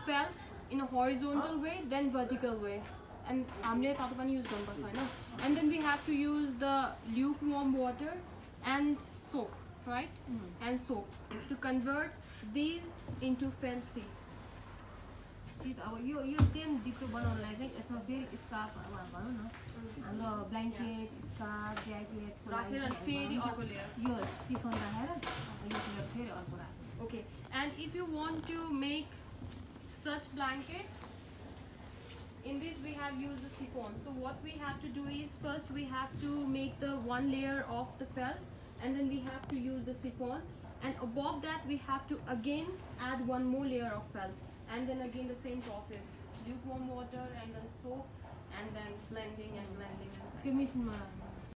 felt in a horizontal way, then vertical way. And and then we have to use the lukewarm water and soap, right? And soap to convert these into felt sheets. Sheet अब यो same Diplo बनाउनलाई चाहिँ यसमा फेरि scarf अब भनौँ न हाम्रो blanket scarf jacket राखेर फेरि अर्को लेयर यो सिफन राखेर यो लेयर फेरि अर्को राख्नु. Okay, and if you want to make such blanket, in this we have used the chiffon. So what we have to do is, first we have to make the one layer of the felt, and then we have to use the chiffon, and above that we have to again add one more layer of felt, and then again the same process, lukewarm water and then soap, and then blending and blending and blending. त्यो मेसिनमा राख्नु.